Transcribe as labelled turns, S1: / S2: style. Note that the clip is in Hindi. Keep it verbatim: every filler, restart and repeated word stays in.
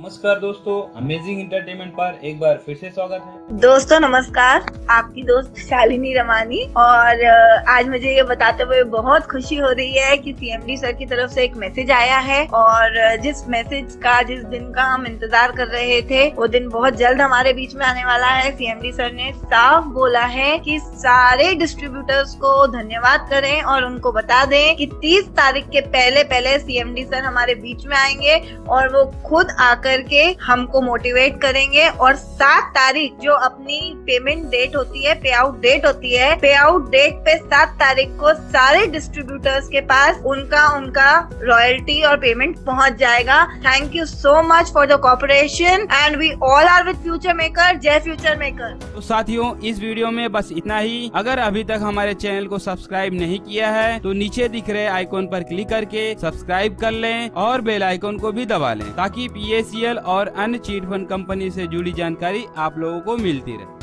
S1: नमस्कार दोस्तों, अमेजिंग एंटरटेनमेंट पर एक बार फिर से स्वागत है।
S2: दोस्तों नमस्कार, आपकी दोस्त शालिनी रमानी। और आज मुझे ये बताते हुए बहुत खुशी हो रही है कि सीएमडी सर की तरफ से एक मैसेज आया है और जिस मैसेज का जिस दिन का हम इंतजार कर रहे थे वो दिन बहुत जल्द हमारे बीच में आने वाला है। सीएमडी सर ने साफ बोला है कि सारे डिस्ट्रीब्यूटर्स को धन्यवाद करें और उनको बता दें कि तीस तारीख के पहले पहले सीएमडी सर हमारे बीच में आएंगे और वो खुद आकर के हमको मोटिवेट करेंगे। और सात तारीख जो अपनी पेमेंट डेट होती है, पे आउट डेट होती है, पे आउट डेट पे सात तारीख को सारे डिस्ट्रीब्यूटर्स के पास उनका उनका रॉयल्टी और पेमेंट पहुंच जाएगा। Thank you so much for the cooperation and we all are with future maker. जय फ्यूचर मेकर।
S3: तो साथियों, इस वीडियो में बस इतना ही। अगर अभी तक हमारे चैनल को सब्सक्राइब नहीं किया है तो नीचे दिख रहे आइकॉन पर क्लिक करके सब्सक्राइब कर लें और बेल आइकॉन को भी दबा लें ताकि पीएसीएल और अन्य चीट फंड कंपनी से जुड़ी जानकारी आप लोगों को मिलती रहे।